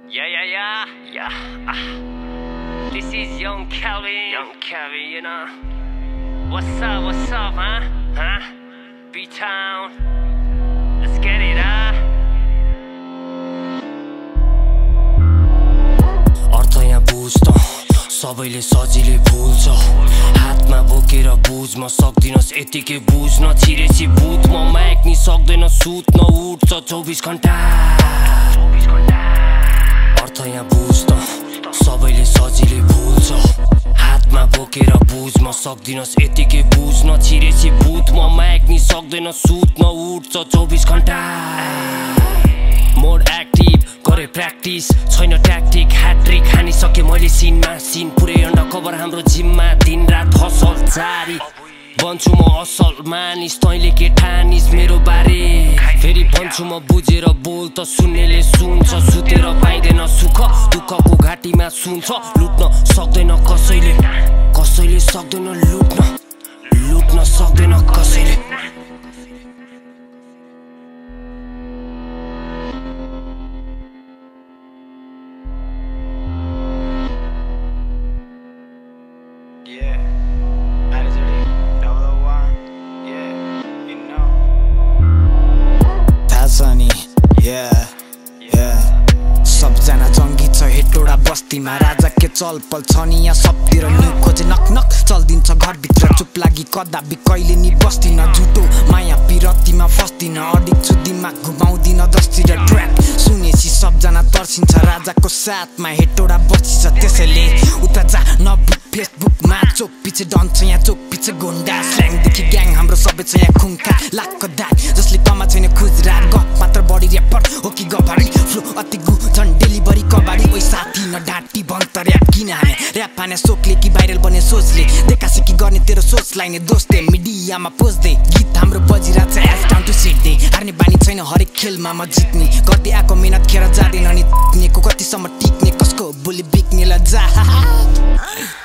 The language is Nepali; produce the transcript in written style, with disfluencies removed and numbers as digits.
Yeah. This is Yng CELVIN, you know. What's up, huh? B-Town. Let's get it, अर्थ यहाँ बुझ त सबैले सजिलै भुल्छ हातमा बोकेर बुझ म सक्दिनस् यतिकै बुझ्न छिरेसी भूत म माग्नि सक्दैन सुत्न उठ्छ 24 घण्टा अर्थ यहाँ बुझ त सबैले सजिलै भुल्छ हातमा बोकेर बुझ म सक्दिनस् यतिकै बुझ्न छिरेसी भूत म माग्नि सक्दैन सुत्न उठ्छ 24 घण्टा मोड एक्टिभ गरे प्र्याक्टिस छैन ट्याक्टिक ह्याट्रिक हानिसके मैले सिन पुरै अन्डर कभर हाम्रो जिममा दिन रात हसल जारी बन्छु म असल मानिस तैँले के ठानिस मेरो बारे फेरि भन्छु म बुझेर बोल त सुन्नेले सुन्छ सुतेर पाइँदैन सुख दुःखको घाटीमा सुन्छ लुट्न सक्दैन कसैले सक्दैन लुट्न सक्दैन कसैले सबजना जङ्गी छ हेटोडा बस्तीमा राजा के चलपल छ नि यहाँ सबतिर न्यु खोजे नक चल्दिन्छ घरभित्र चुप लागि कदापि कहिले नि बस्दिन झुटो माया पिरतीमा फस्दिन अडिक छु दिमाग घुमाउँदिन दसतिर ट्र्याक सुनेसी सबजना तर्सिन्छ राजाको साथमा हेटोडा बसिन्छ त्यसैले उता जा नबुक फेसबुकमा चोक पछि डन्छ यहाँ चोक पछि गुन्डा स्ल्याङदेखि ग्याङ हाम्रो सबै छ यहाँ खुङ्खा लाखको दाग जसले कमा छैन खुजरा गफ मात्र बढी ऱ्यापर हो कि गफाडी फ्लो अति गु झन् डेलिभरी कबाडी ओइ साथी न डाँटी भन्छ ऱ्याप किन हाने ऱ्याप हाने सोकले कि भाइरल बने सोचले देखासेकी गर्ने तेरो सोचलाई नै दोस्ते मिडियामा पोस्दै गीत हाम्रो बजिरहेछ एस डाउन टु सिट दे हार्ने बानी छैन हरेक खेलमा म जित्ने गर्दै आएको मेहनत खेर जाँदैन नि को कतिसम्म टिक्ने कसको बोली बिक्नेलाई जा